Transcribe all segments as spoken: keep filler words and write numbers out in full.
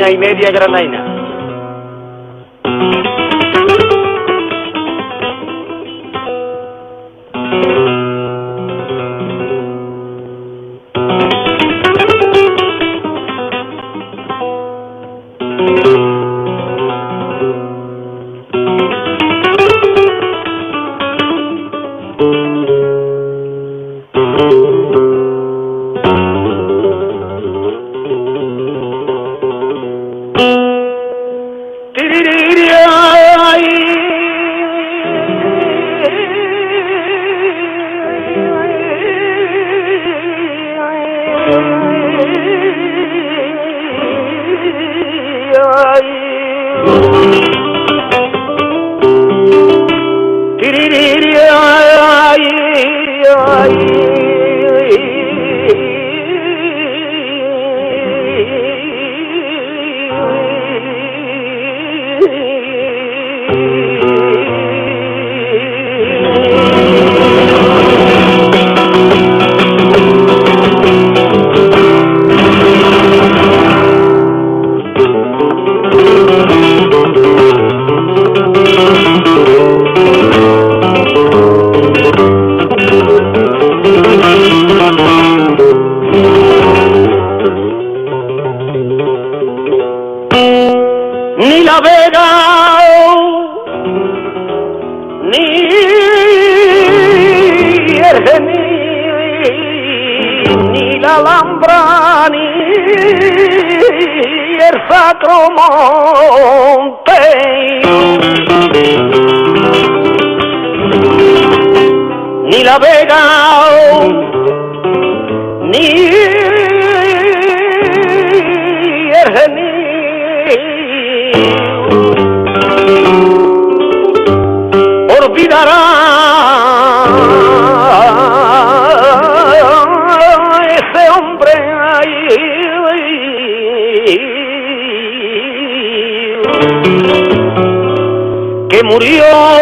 una y media granaina. Ni la Vega, ni Ergení, ni la Alhambra, ni el Sacro Monte, ni la Vega, ni Ergení olvidará ese hombre ahí que murió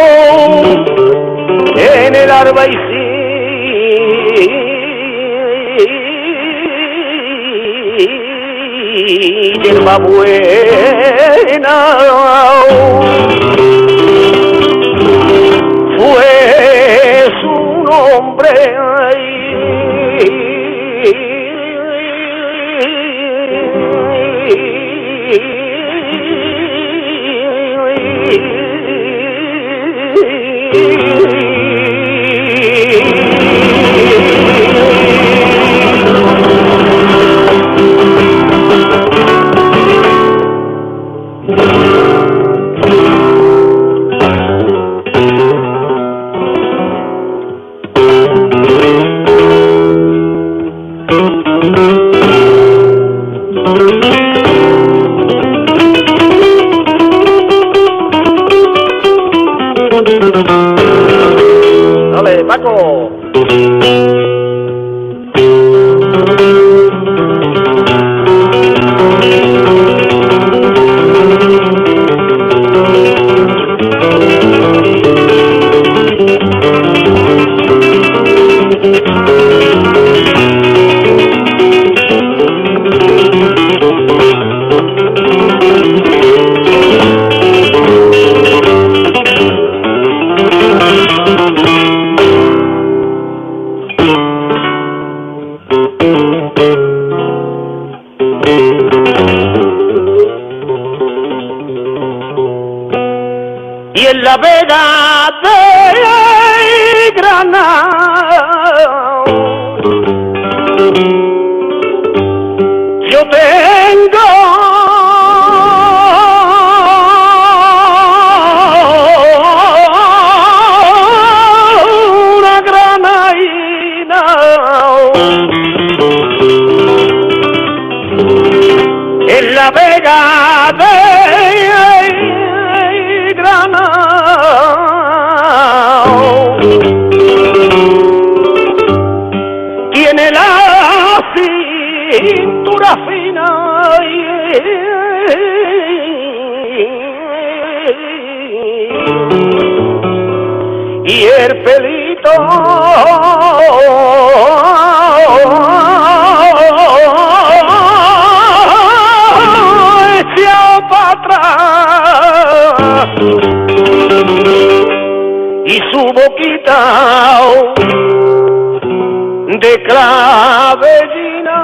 en el Albaicín del Babuena. Fue su nombre Dale, Paco. Y en la Vega de Granada yo tengo una granaína, en la Vega de tiene la cintura fina y el pelito y su boquita de clavellina.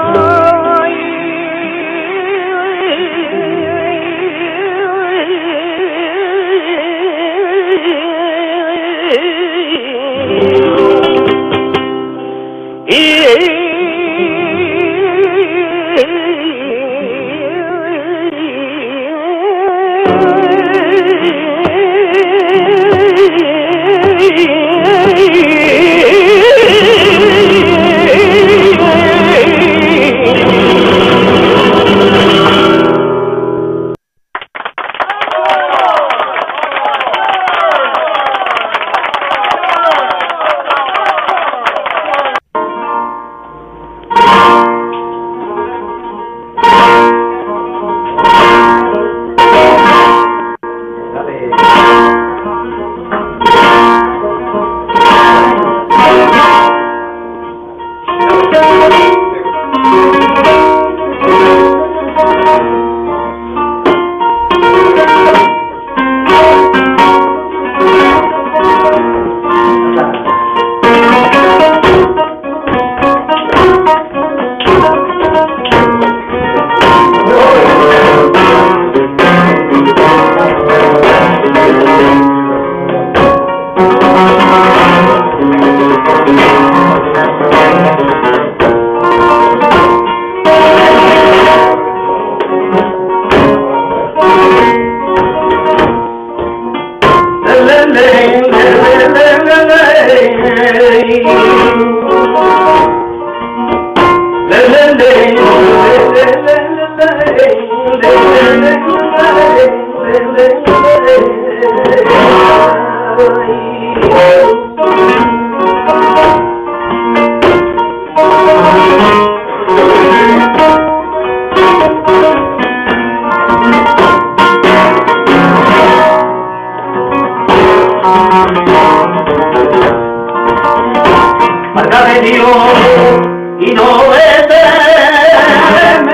Válgame Dios y no teme,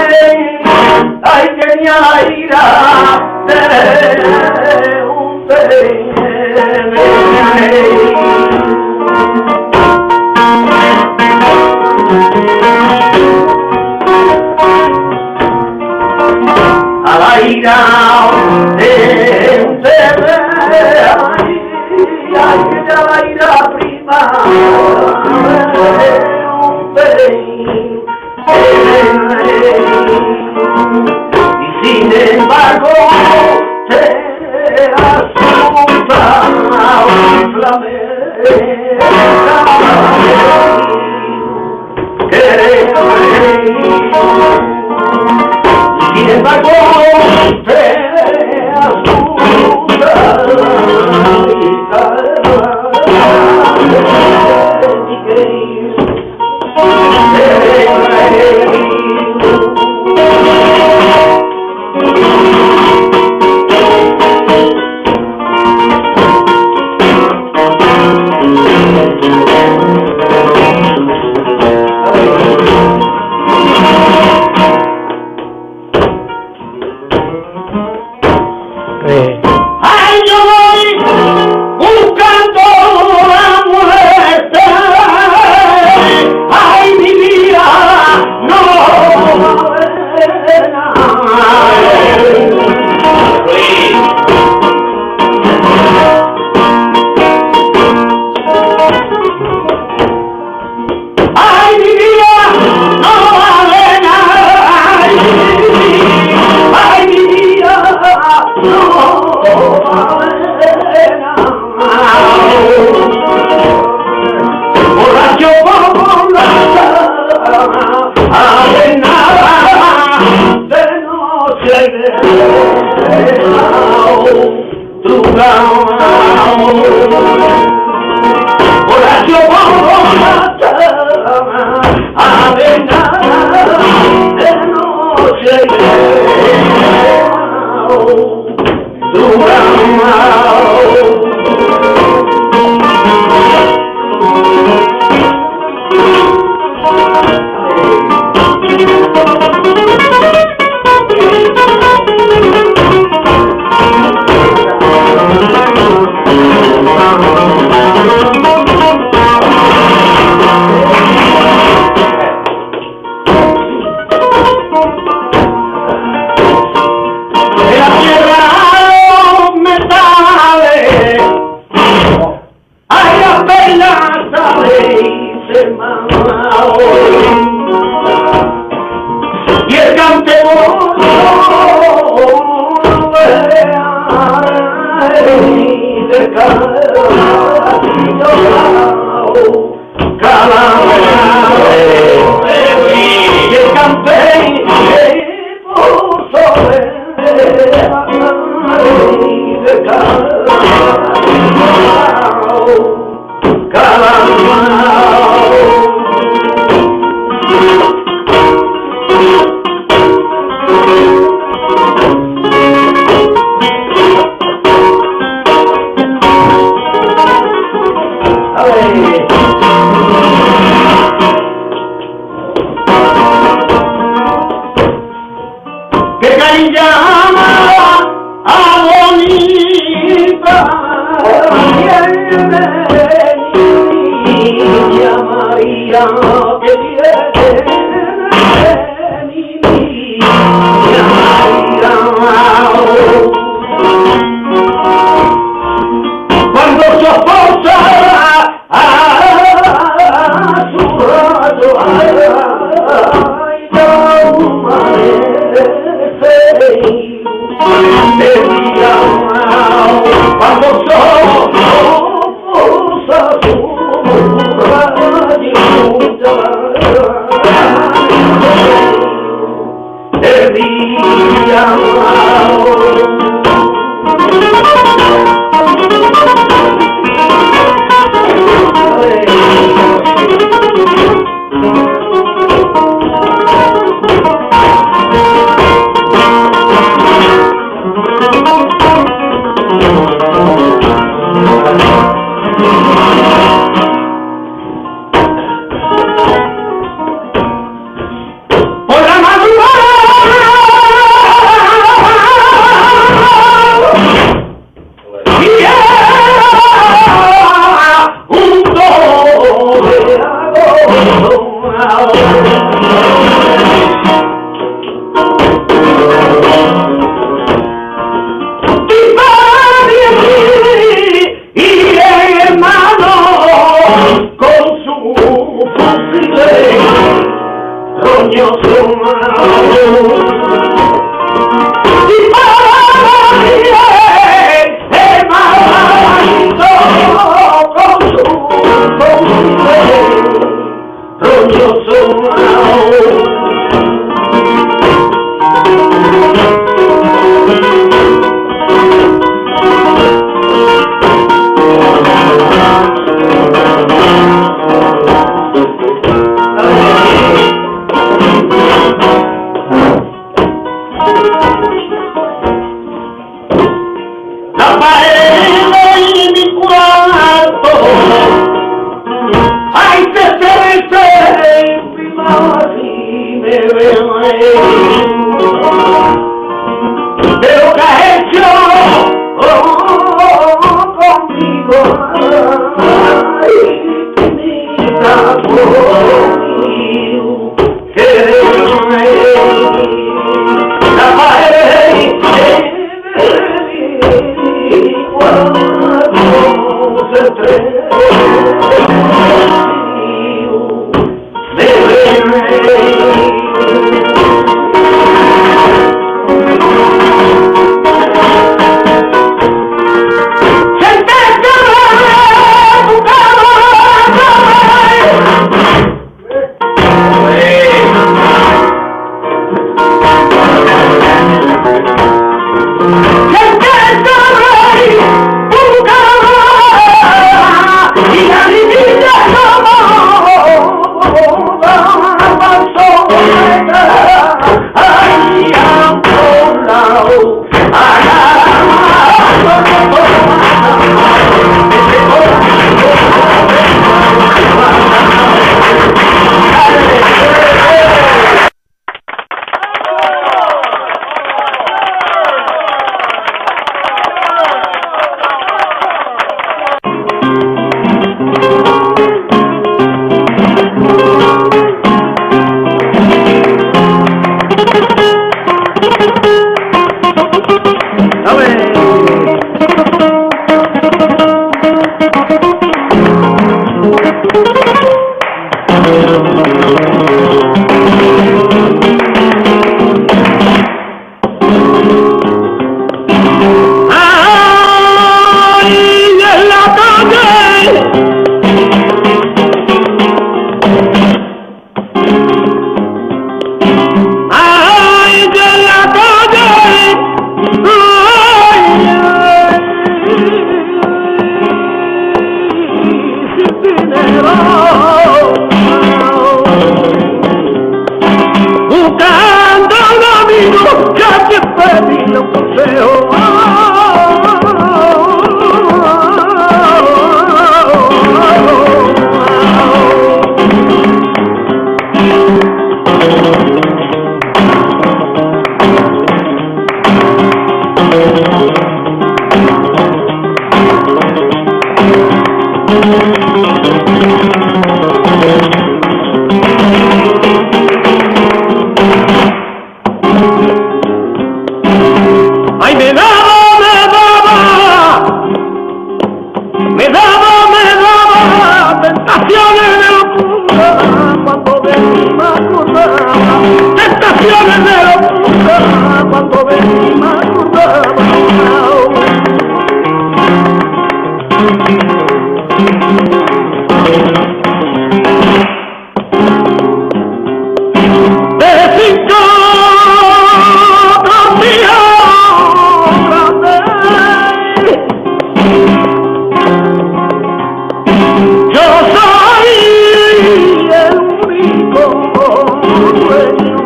ay que mi aira de un a la ira de un ay que ya la ira prima apenas sabéis, hermano, y el campeón de cada y el campeón puso de que cariñaba a bonita niña María, que viene mi niña María. Cuando su esposa a su lado, ay, no amanece, el día cuando su esposa a su lado, el día vacaciones de locura cuando ven y me acordaba. De cinco tortillas grandes, yo soy el único dueño,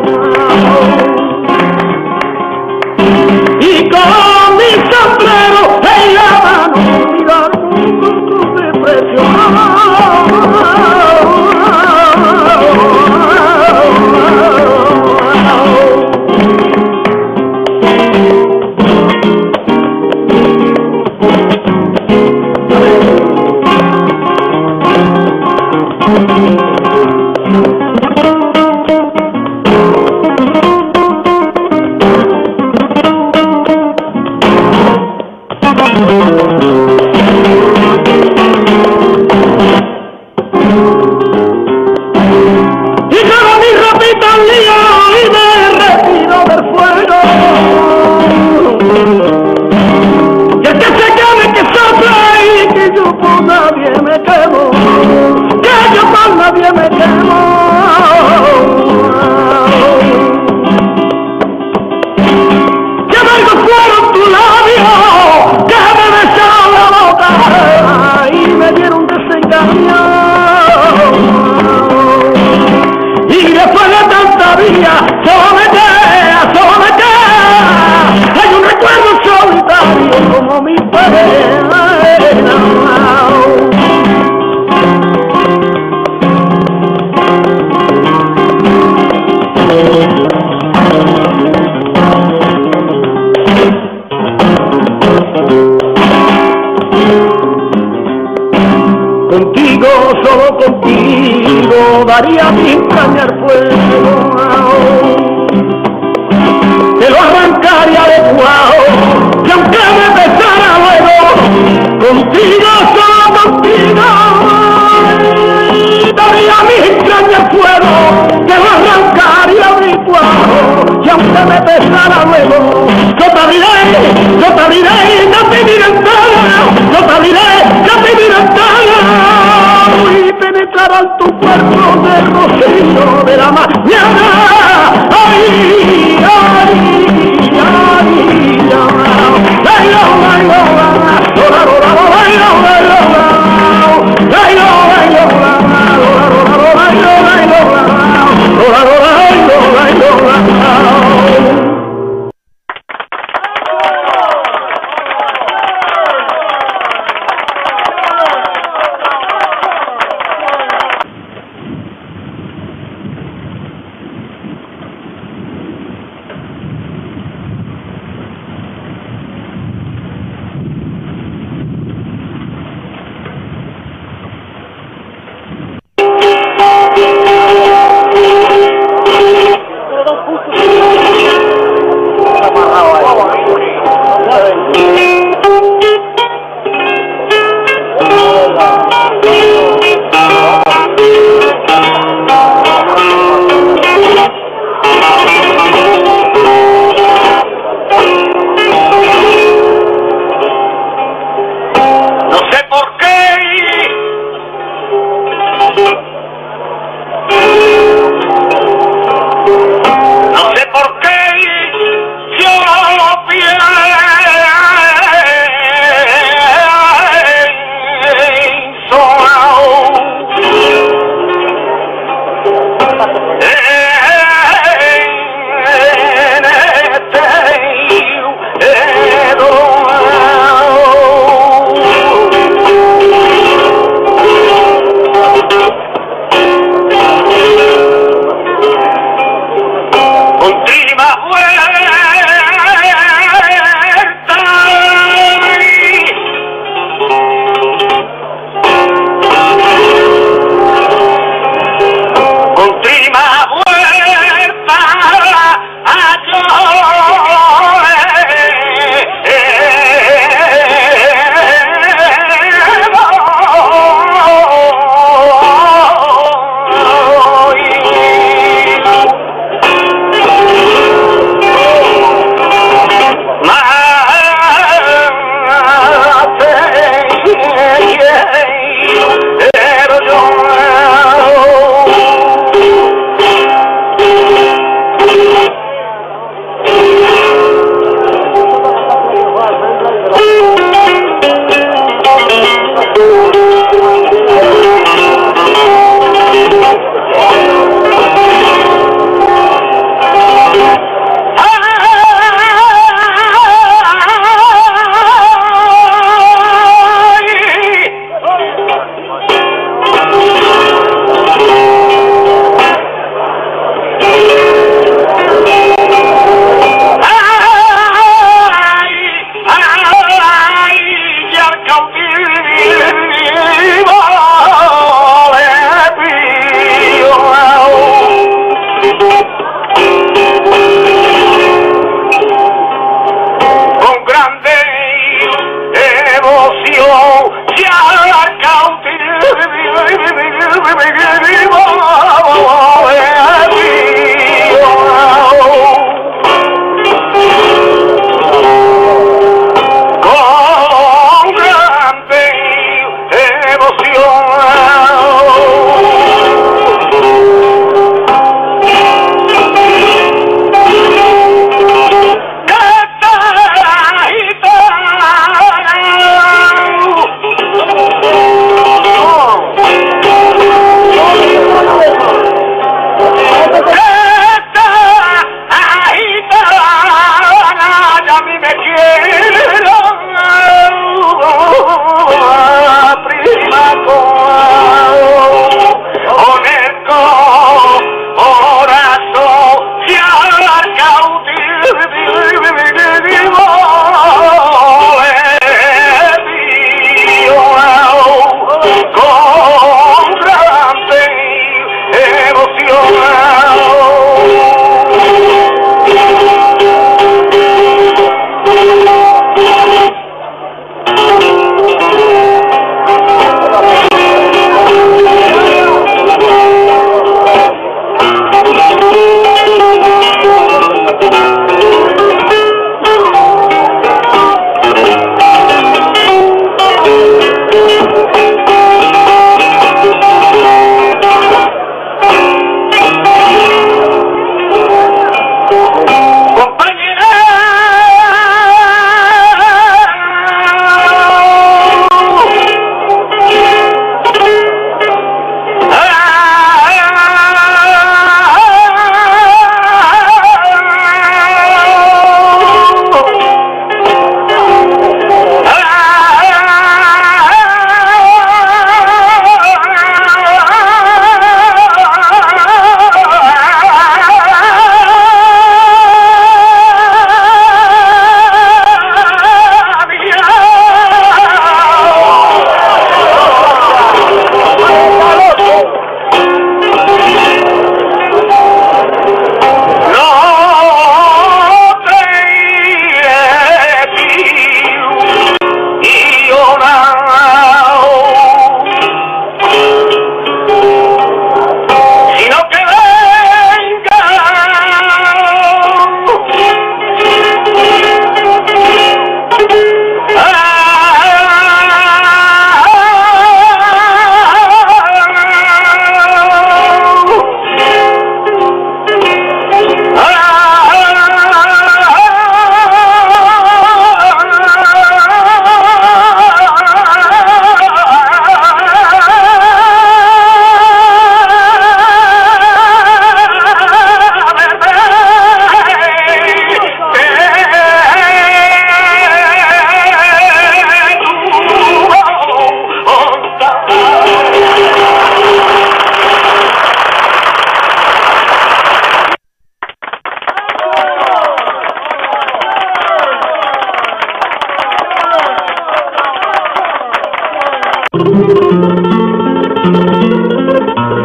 y con mi sombrero en la mano mirar con depresión. Contigo, solo contigo, daría mi entraña al fuego, te lo arrancaría de cuajo, que aunque me pesara luego, contigo, solo contigo, daría mi entraña al fuego, te lo arrancaría de cuajo, que aunque me pesara luego, yo te diré, yo te diré, no te diré nada, yo te diré, no te diré nada. Y penetrarán tu cuerpo de rocío de la mañana. Ay, ay, ay, ay,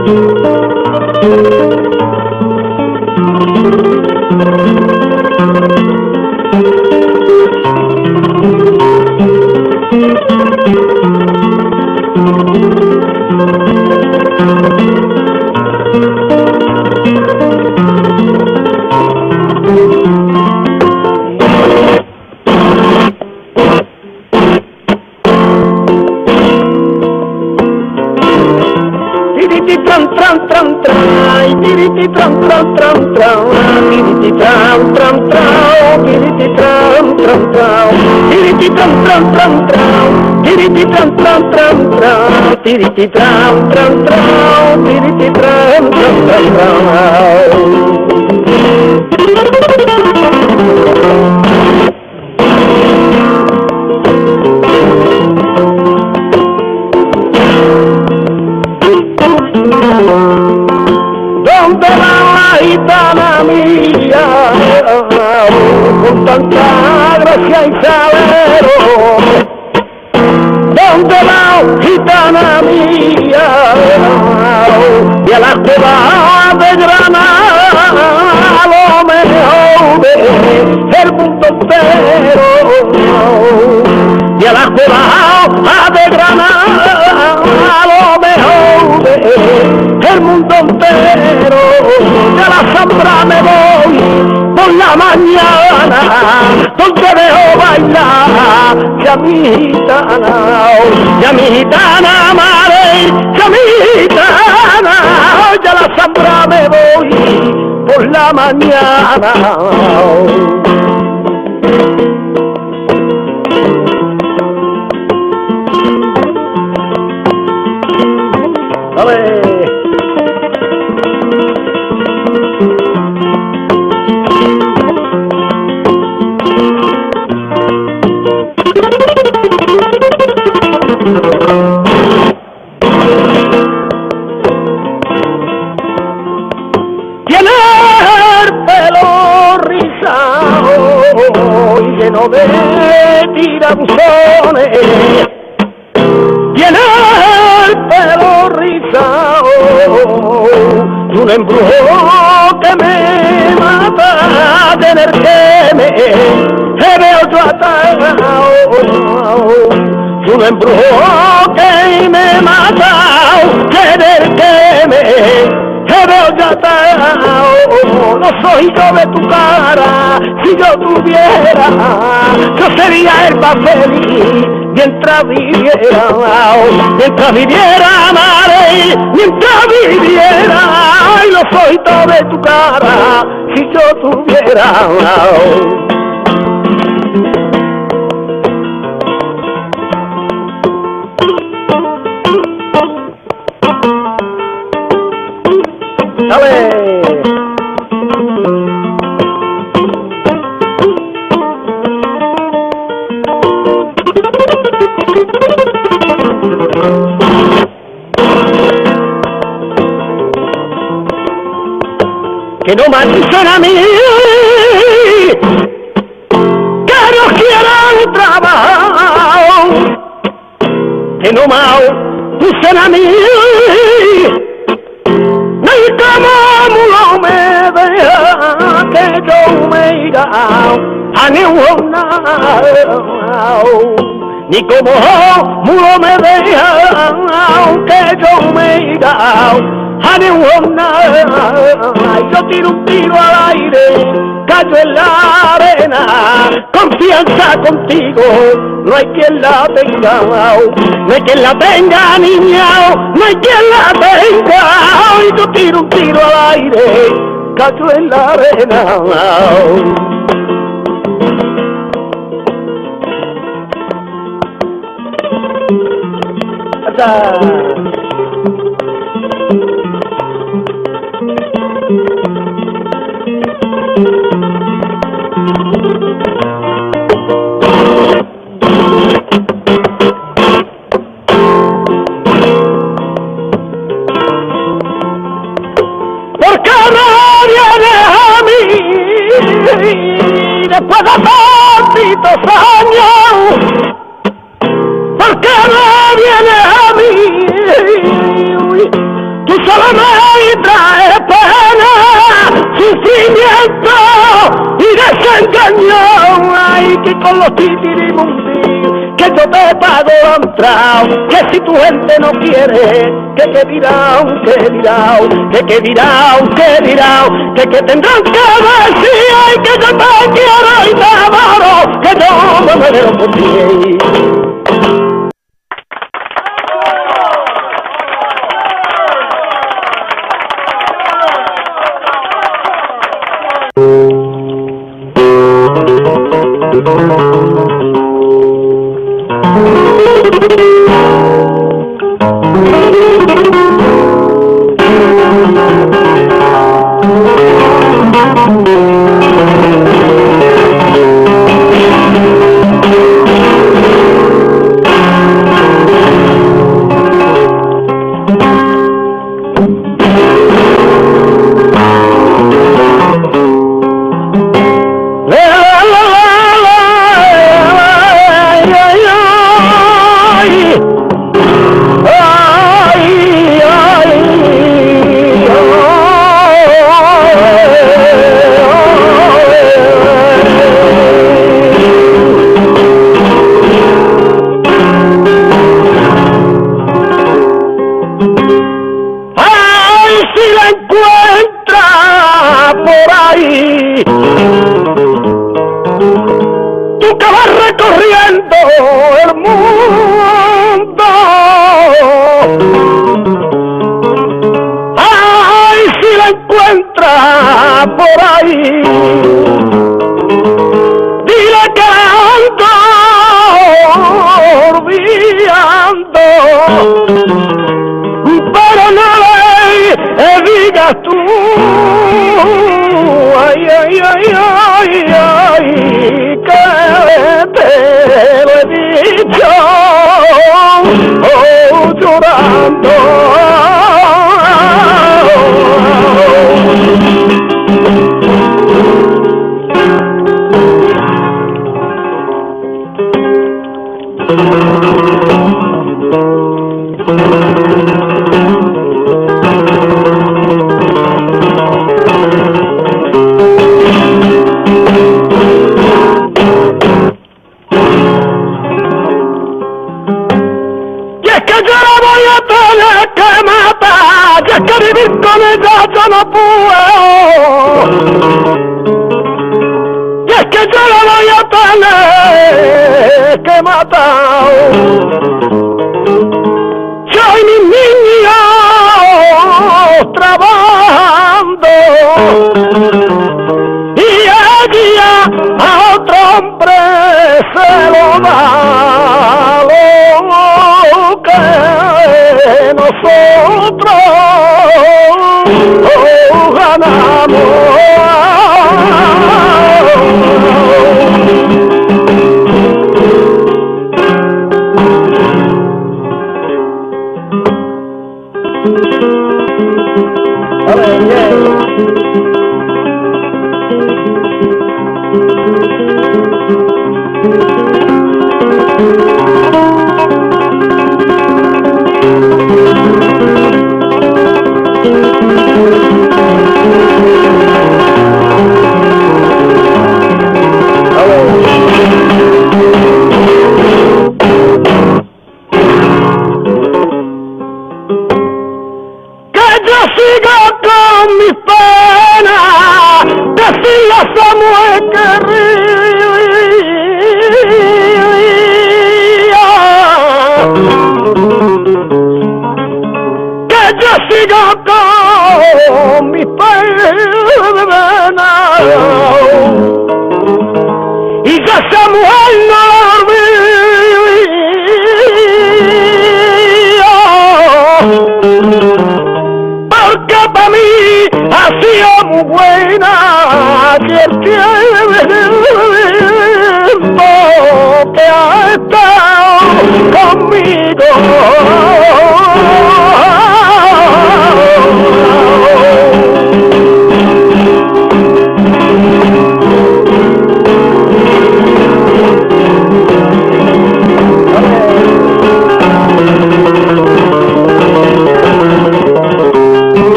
Tiriti tram tram tram, tiriti tram tram tram tram. Donde la gitana mía, con tanta gracia y sabero, donde la gitana mía y a la cueva de Granada, lo mejor del mundo entero, y a la cueva de Granada, lo mejor del mundo entero, de la Zambra me voy por la mañana, donde veo bailar ya mi gitana, ya mi gitana madre, ya mi gitana, ya la Zambra me voy por la mañana. Dale. Tiene el pelo rizado y lleno de tirabuzones. Tiene el pelo rizado y un embrujo que me mata, tener que me que veo yo atado. Un embrujo que me mata, tener que me que veo yo atado. No soy yo de tu cara, si yo tuviera, yo sería el más feliz mientras viviera, mientras viviera, madre, mientras viviera. Y no soy yo de tu cara, si yo tuviera. Dale. Que no me dicen a mí que no quieran trabajo, que no me dicen a mí ni como mulo me deja que yo me irá a ninguna, ni como mulo me deja que yo me irá a ninguna. Yo tiro un tiro al aire, callo en la arena, confianza contigo, no hay quien la tenga, no hay quien la tenga, niña, no hay quien la tenga. Y yo tiro un tiro al aire, callo en la arena. Hasta porque no vienes a mí después de tantos años, porque no vienes a mí. Uy, tú solo me trae pena, sufrimiento y desengaño. Ay, que con los titirimundi que yo te pago han entrado, que si tu gente no quiere, que que dirán, que dirán, que que dirán, que dirán, que que tendrán que decir, ay, que yo te quiero y te adoro, que yo me muero por ti.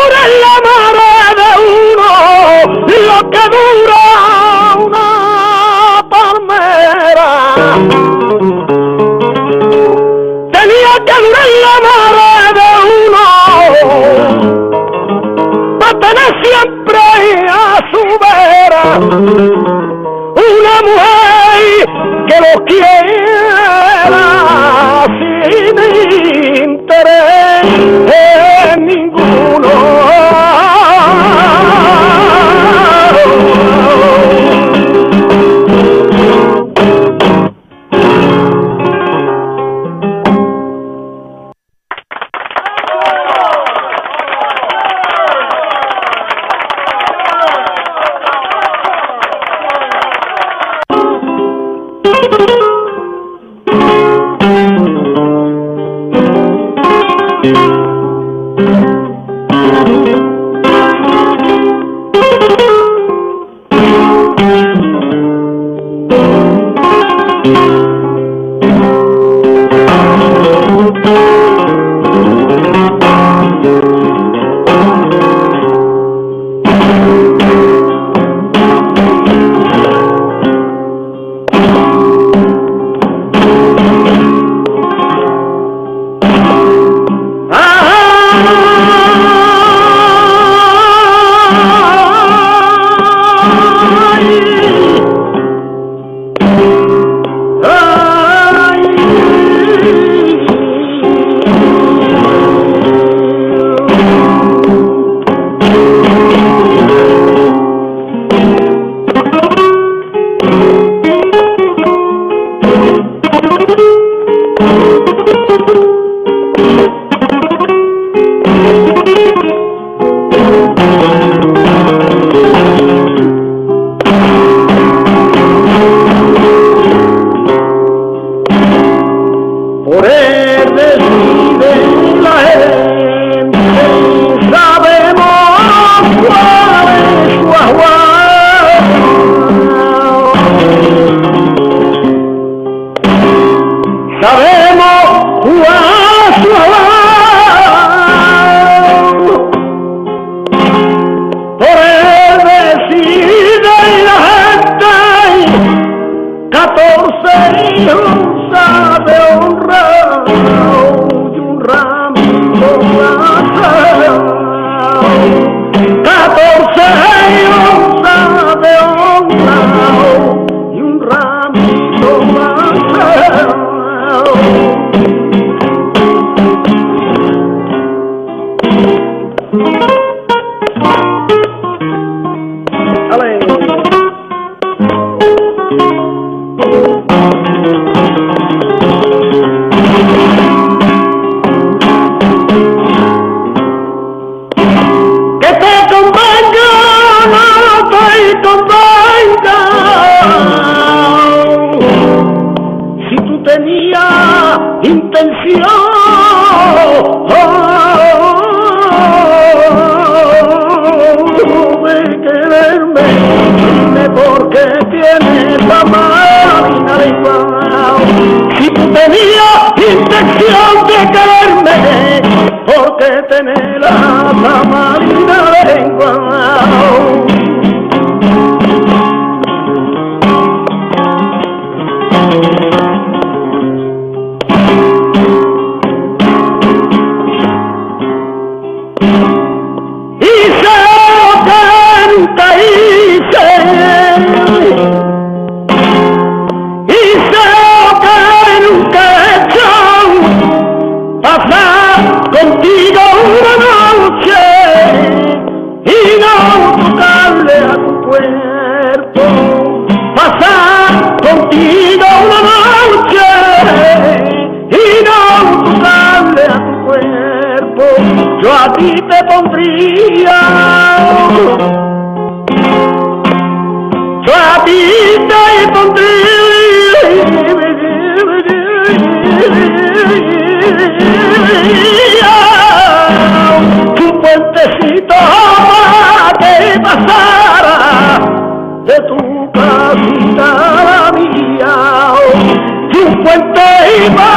dura en la mare de uno lo que dura una palmera. Tenía que durar la mare de uno para tener siempre a su vera una mujer que lo quiera sin interés en ninguno.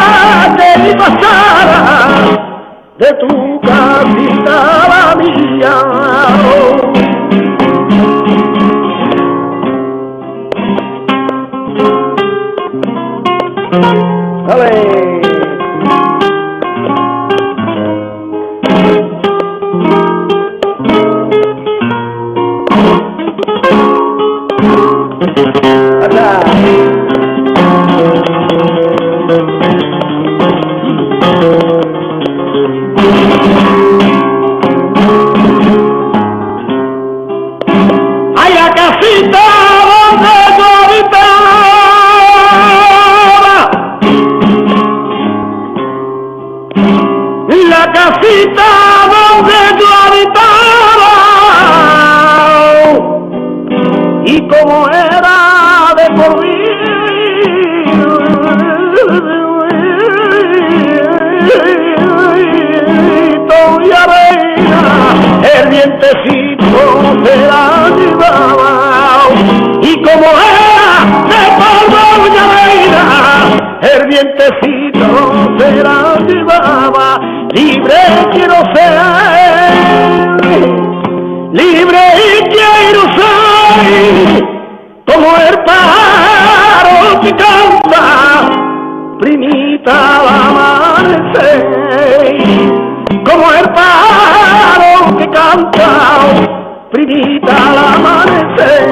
De tu casita a la mía, casita donde yo habitaba, la casita donde yo habitaba, y como era de por y arena, el vientecito se la llevaba, y como era de polvo y arena, el vientecito se la llevaba. Libre quiero ser, libre y quiero ser, como el pájaro que canta, primita al amanecer, como el pájaro que canta, primita al amanecer.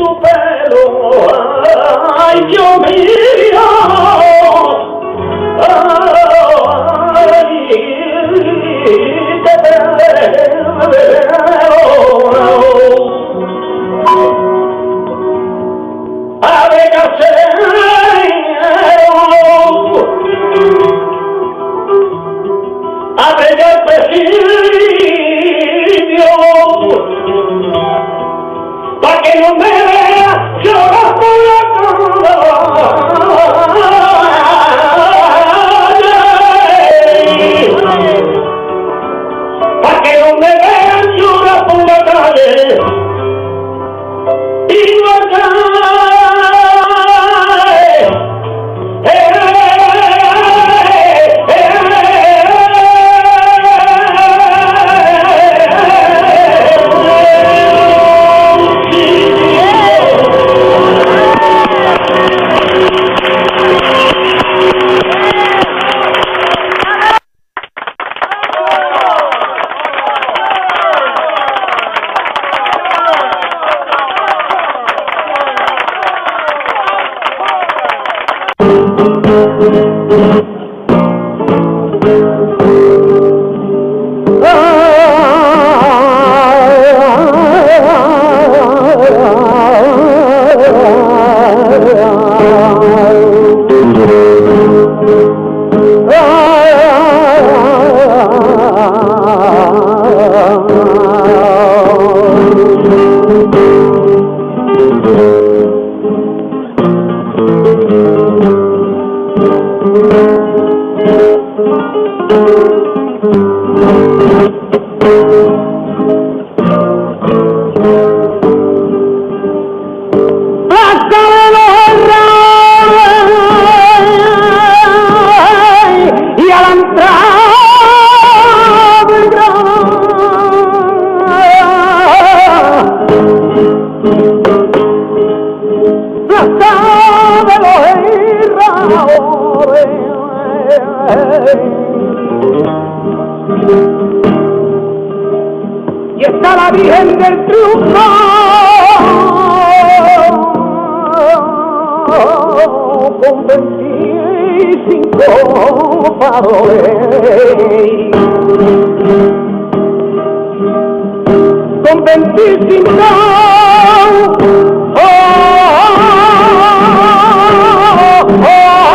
tu pelo, ay, Dios mío, ay, te veo. Abre ya el presidio, pa' que no me vea llorar por la calle, pa' que no me vean llorar por la calle, y no acá. Y está la Virgen del Triunfo con veinticinco faroles, con veinticinco oh, oh, oh,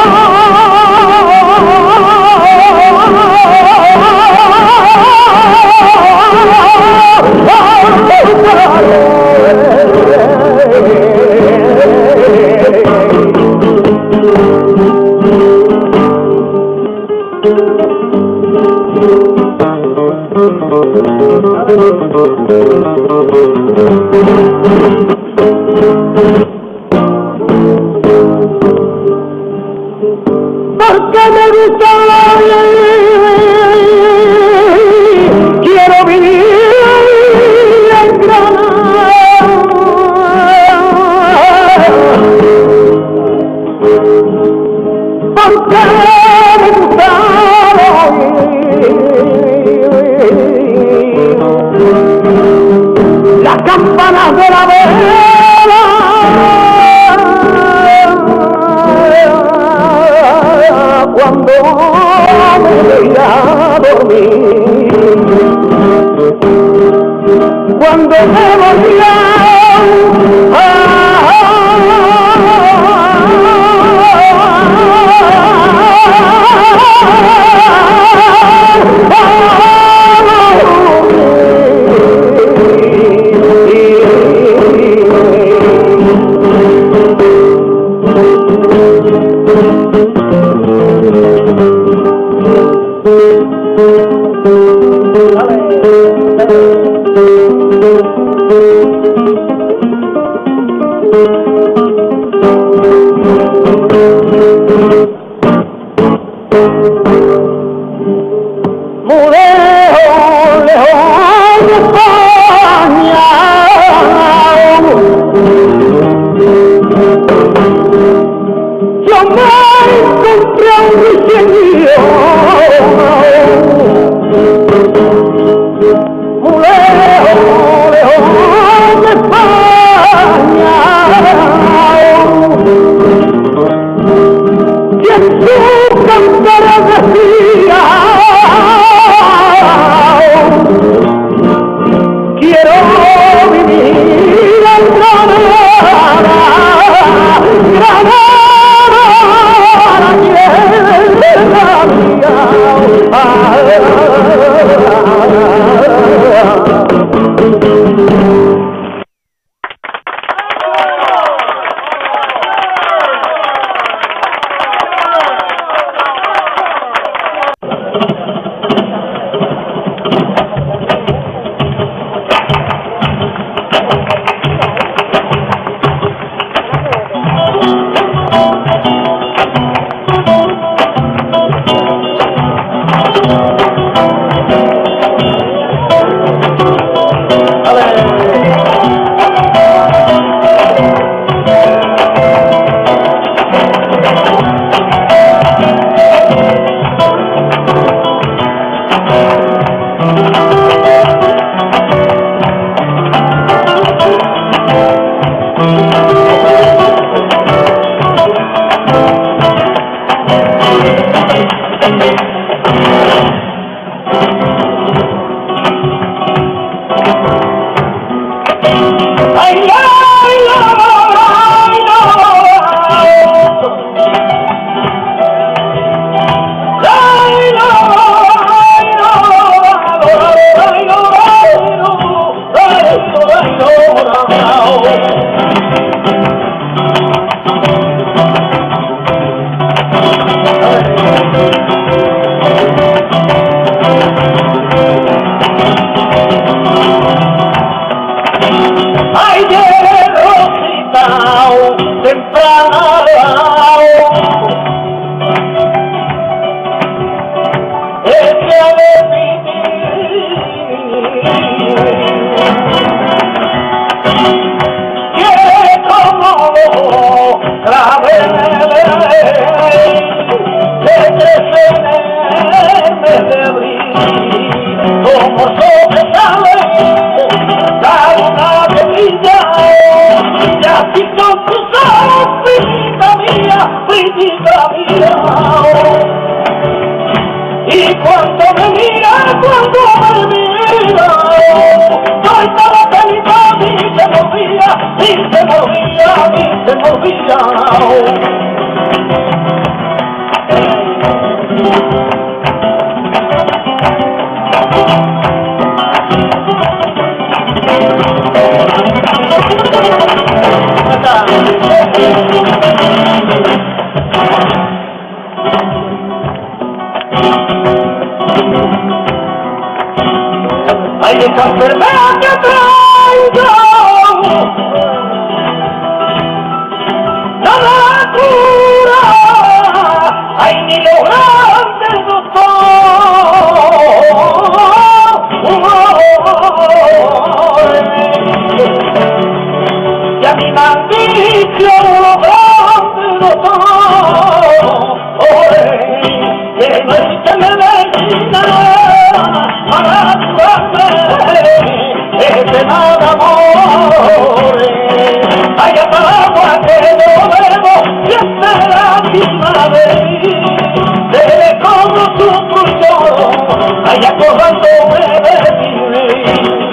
porque me gusta la vida, quiero vivir en Granada, porque me gusta las campanas de la vela, cuando me voy a dormir, cuando me voy a Dale. como sobresale la luna que brilla, y así son tus ojos, primita mía, primita mía. Y cuando me mira, cuando me mira, soy para feliz, a mí se me olvida, y se me olvida, a mí se me olvida. Ay, esa enfermedad que traigo no la cura, ay, ni lo grande el doctor. Y a mi maldición lo grande el doctor, que no existe medicina para curarme ese mal amor. Ay, para que yo bebo siempre la misma vez, desde como sufro yo, ay, acordándome de mi rey.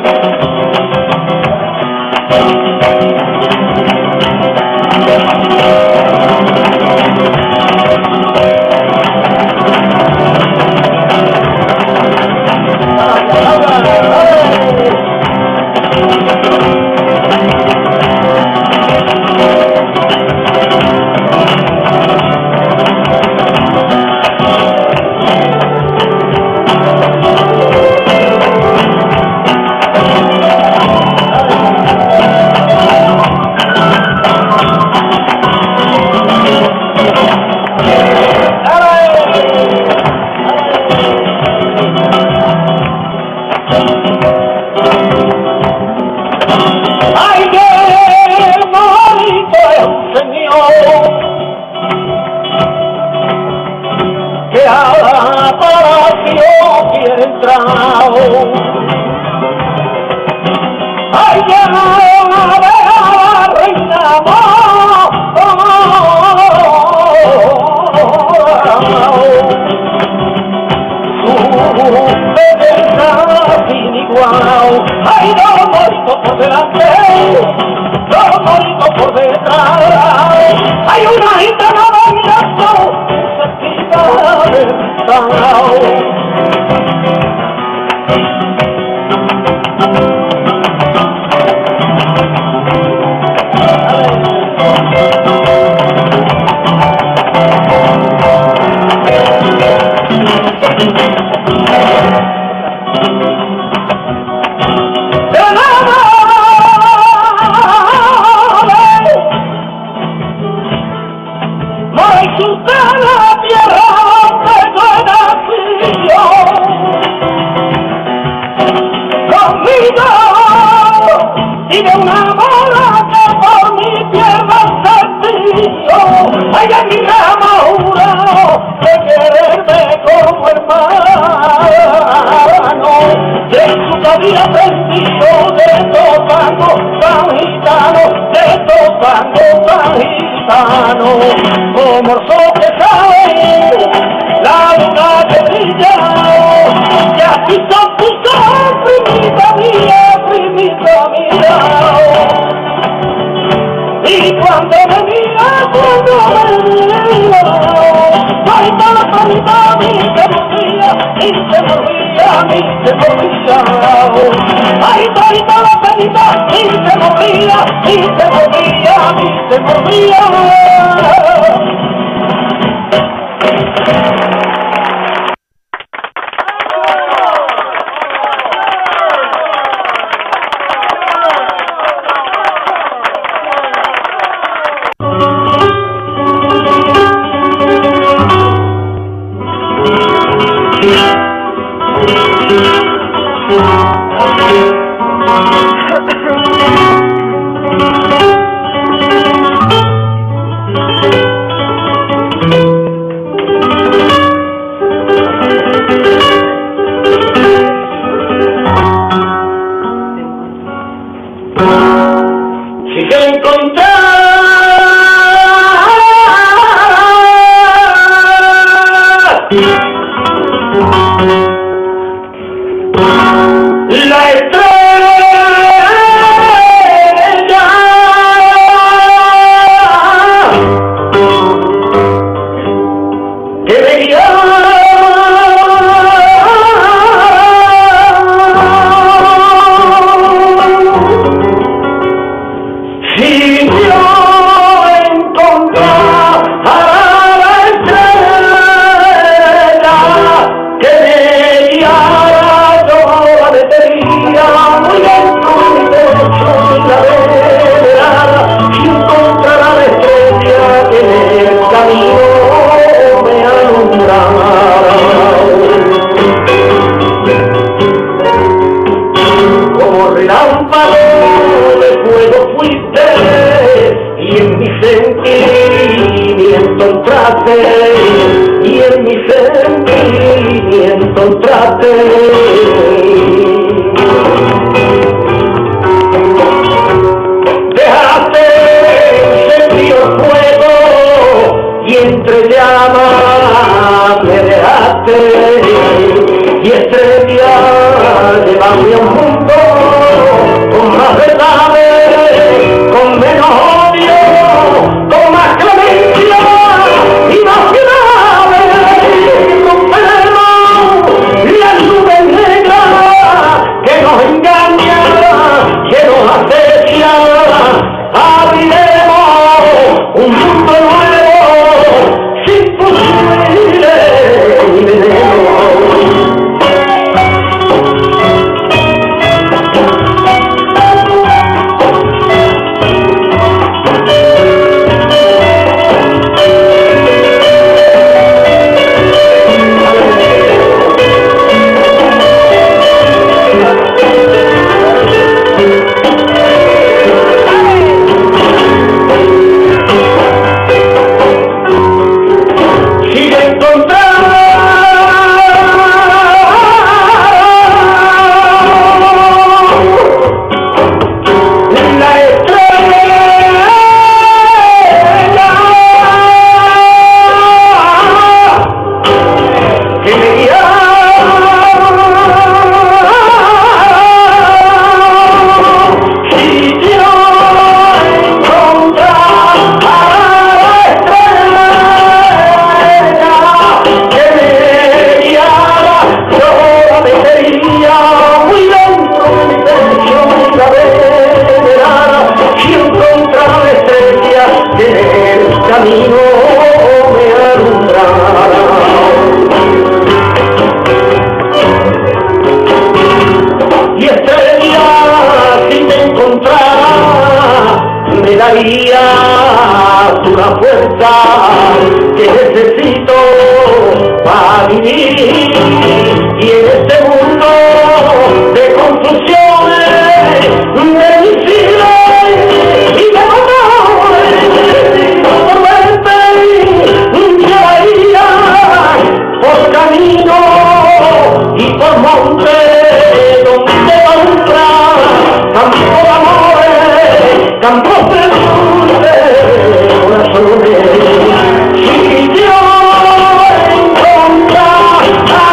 Ay, ya no la reina, su belleza sin igual. Ay, no morito por delante, no morito por detrás. Hay una gitana bailando, sentida del salao. Y de una bola que por mi tierra sentido, ay, a mi rama jurado de quererme como hermano, de su cabida aprendido de topando tan gitano, de topando tan gitano, como el sol que sale, la luna que brilla, y así son tus ojos, primita mía, primita mía. Y cuando me mira, cuando me mira, ay, para panita, a mí se me olvida, y se me olvida, a mí se me olvida. Ay, panita, la panita, y se me olvida, y se me olvida, a mí se me olvida. Y en mi sentimiento traté dejaste encendido el fuego y entre llamas me dejaste y estrella llevarme a un mundo con más verdades, con menos odio, con más clemencia y más graves, con veneno y las nubes negras que nos engañan, que nos asedian. Abriremos un mundo nuevo sin fusiles ni veneno. Una fuerza que necesito para vivir y en este mundo de confusiones, de misiles y de dolores, por verte llevaría por camino y por monte donde honra, campo de amores, campos de si yo encontrara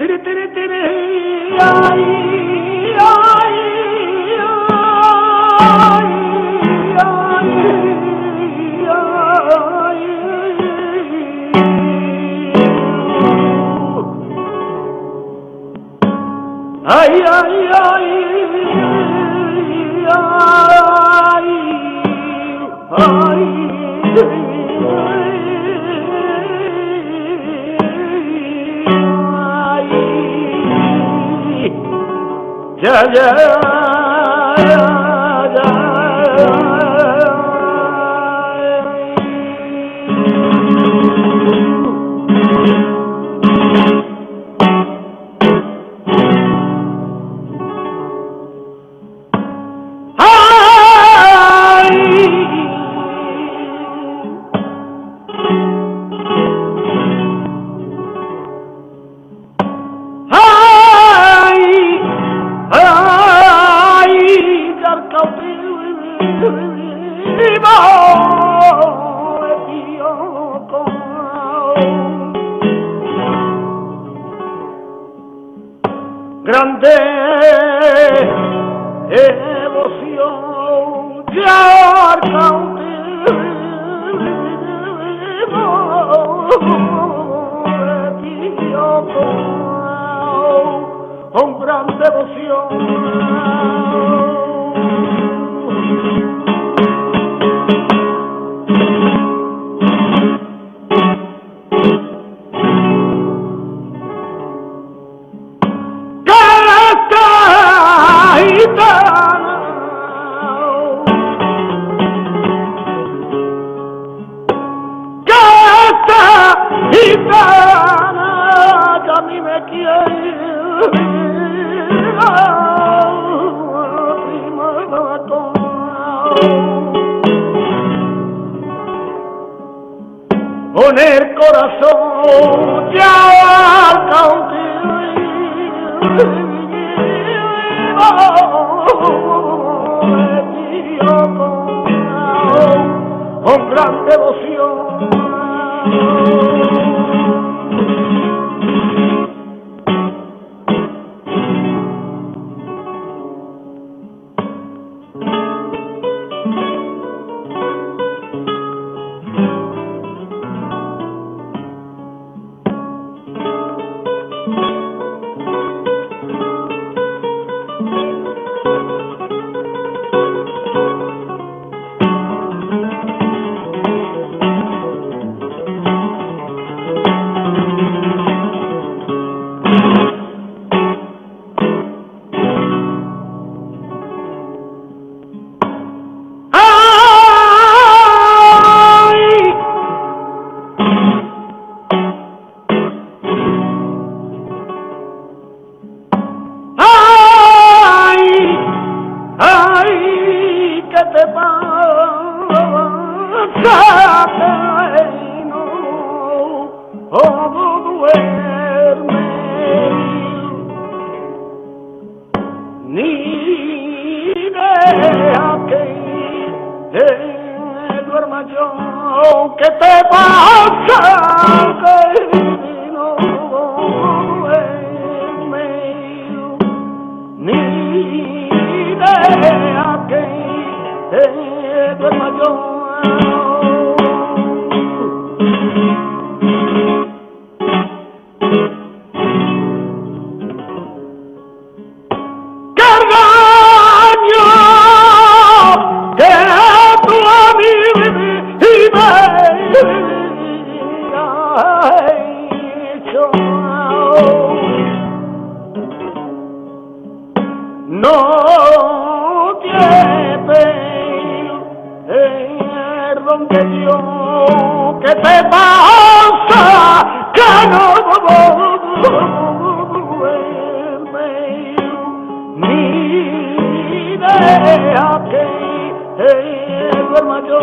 tiri, tiri, tiri, ay, ay, ay, ay, ay, ay, ay, ya, ya, ya, ya. Grande emoción ya cautivo con gran devoción. Gitana, que a mí me quiere, con el corazón ya cautivo, con gran devoción. ¿Qué te pasa? Que no duerme, ni idea que te duerma yo. No tiene perdón de Dios, ¿qué te pasa? Que no duerme, ni idea que duerma yo.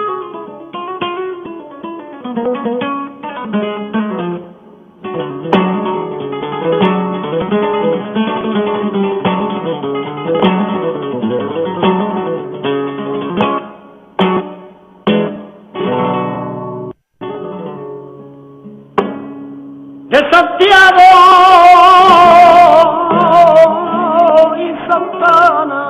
Thank you. de Santiago y Santana.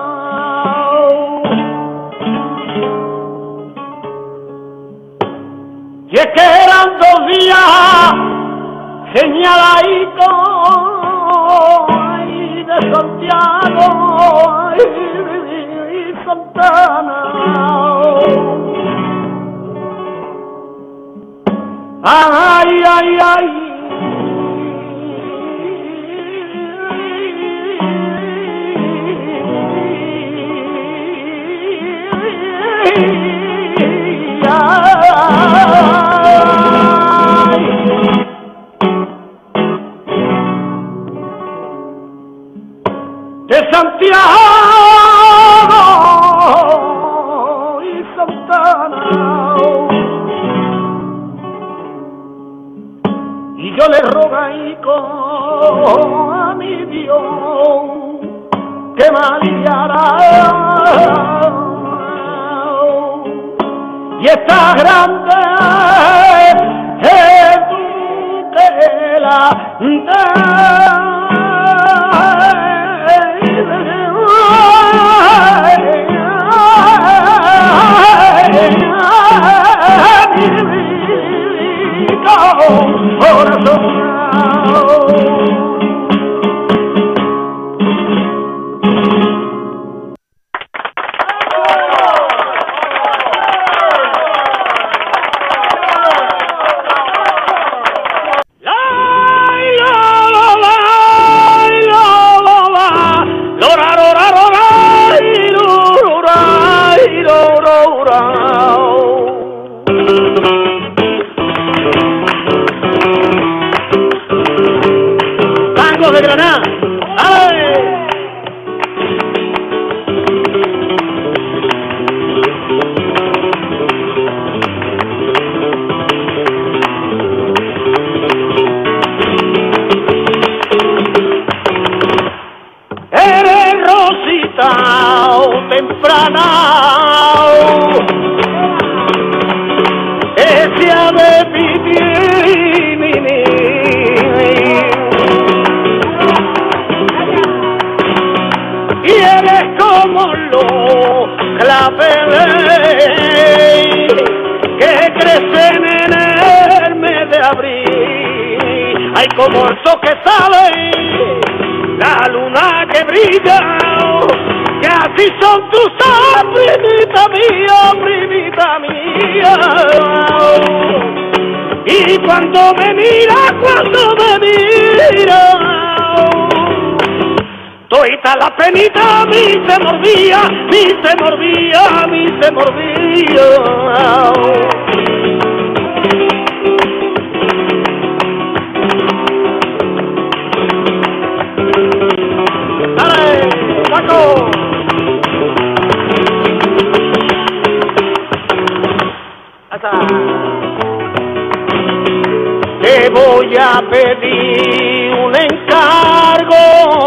Y es que eran dos días señaladitos de Santiago y Santana. Ay, ay, ay. De Santiago y Santana, y yo le rogué a mi Dios que me aliviara, y esta grande tutela de Granada. ¡Ay! Eres Rosita temprana, ese ave piti. Y eres como los claveles que crecen en el mes de abril. Hay como el sol que sale, la luna que brilla, que así son tus ojos, primita mía, primita mía. Y cuando me mira, cuando me mira, toita la penita a mí se mordía, a mí se mordía, a mí se mordía. ¡Dale, Paco! ¡Hasta! Te voy a pedir un encargo,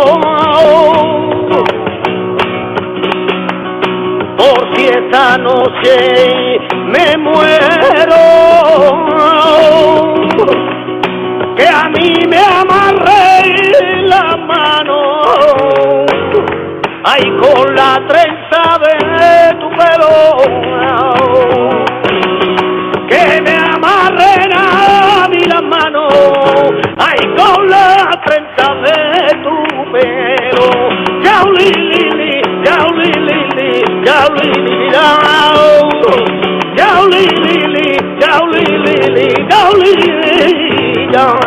por si esta noche me muero, que a mí me amarré la mano, ay, con la trenza de tu pelo, que me amarren a mí las manos, ay, con la trenza de tu pelo, yau li li li, yau li li li, yau li li li, yau li li li, yau li li li, yau li li li, yau.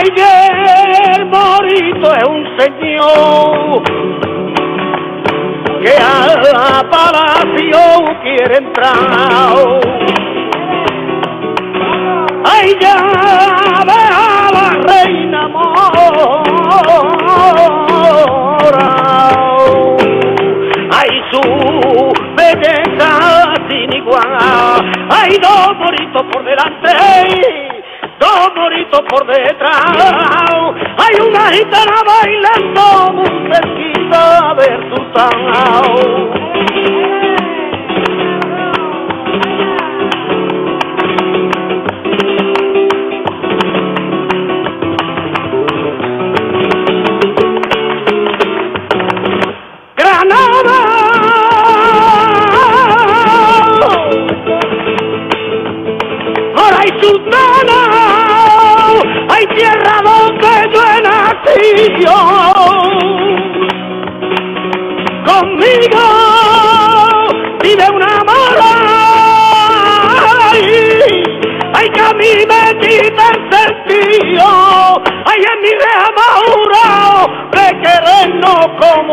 Ayer Morito es un señor que al palacio quiere entrar. Ay, ya ve a la reina mora, ay, su belleza sin igual, ay, dos moritos por delante, dos moritos por detrás, hay una gitana bailando muy cerquita de su tao. Granada, ahora hay sultana, hay tierra donde yo he nacido, conmigo vive una mora, ay, que a mí me quita el sentido, ay, en mi reja jurado de querernos como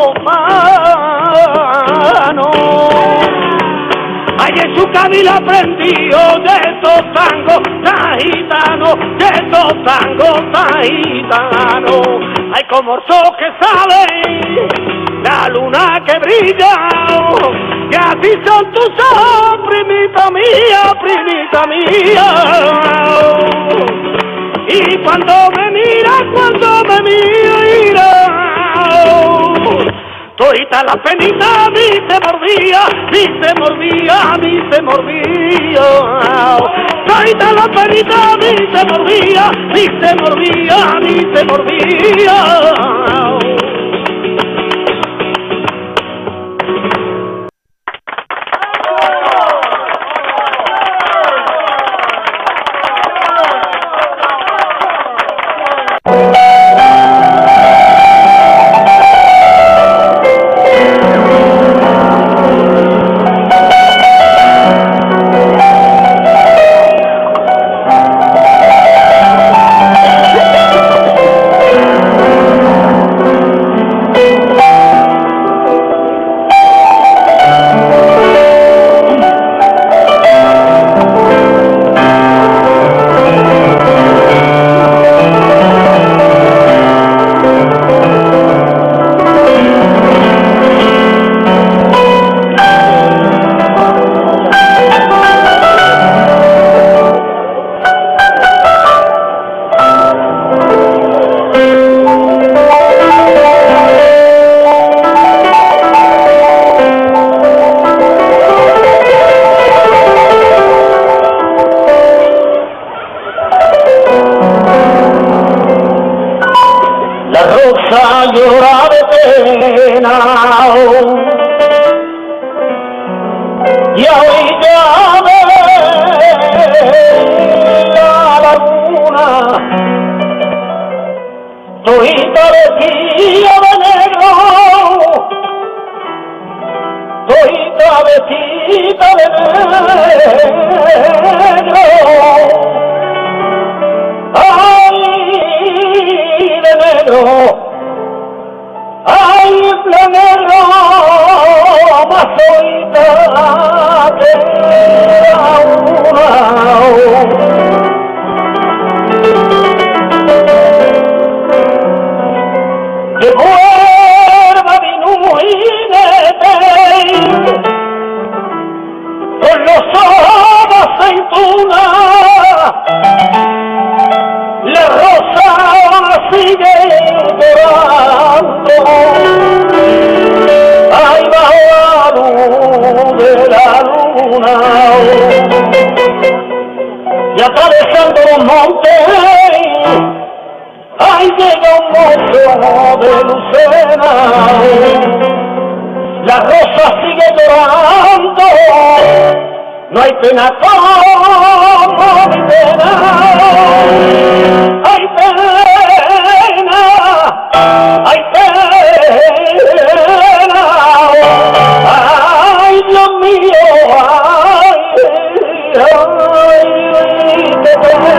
mano. Ay, en su camino aprendió de estos tangos tan gitanos, de estos tangos tan gitanos. Ay, como el sol que sale, la luna que brilla, y así son tus ojos, primita mía, primita mía. Y cuando me mira, cuando me mira, todita la penita a mí se mordía, mí se mordía, a mí se mordía. Todita la penita a mí se mordía, mí se mordía, a mí se mordía. Llora de pena y hoy ya ve la laguna todita vestida de negro, todita vestida de negro, ay, de negro. Ay, la negro, más solita que una. De cuerva vino un jinete, con los ojos aceitunas, la rosa sigue llorando, ay, bajo la luz de la luna, y atravesando los montes, ay, llega un mozo de lucena, la rosa sigue llorando, no hay pena como mi pena, hay pena, hay pena, ay, Dios mío, ay, ay, qué pena.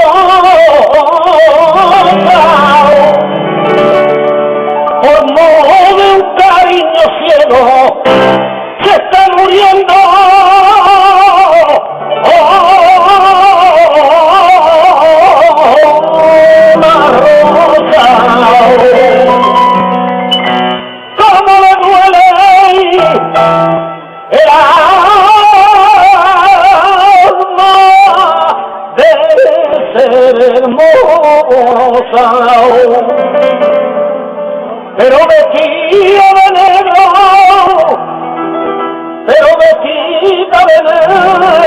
por modo de un cariño ciego, se está muriendo. Una rosa, cómo le duele el alma de ser hermosa, pero vestida de negro, pero vestida de negro.